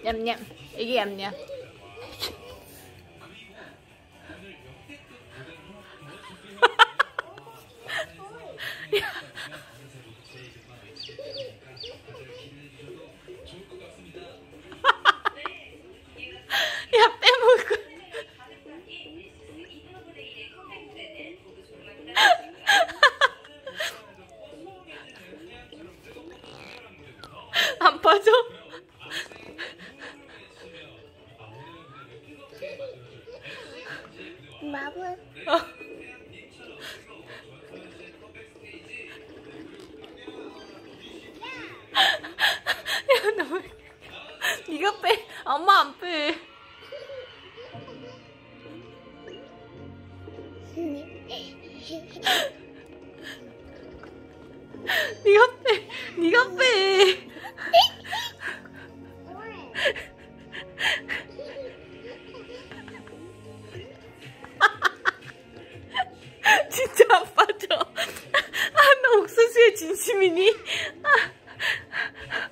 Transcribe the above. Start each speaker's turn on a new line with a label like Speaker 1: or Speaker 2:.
Speaker 1: 냠냠. 이게 냠냠. 야, 빼먹을 거. 안 빠져?
Speaker 2: 마블.
Speaker 1: 야, 너 왜? 네가 빼. 엄마 안 빼. 네가 빼. 네가 빼. 진짜 안 빠져. 아, 너 옥수수의 진심이니? 아.